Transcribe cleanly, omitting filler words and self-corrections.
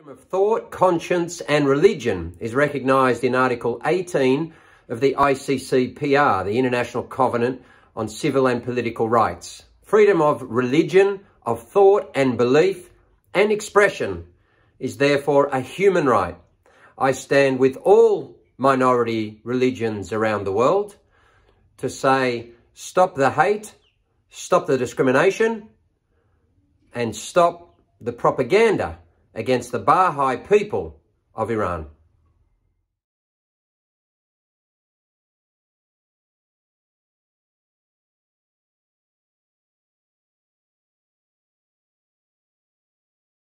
Freedom of thought, conscience and religion is recognised in Article 18 of the ICCPR, the International Covenant on Civil and Political Rights. Freedom of religion, of thought and belief and expression is therefore a human right. I stand with all minority religions around the world to say, stop the hate, stop the discrimination, and stop the propaganda against the Baha'i people of Iran.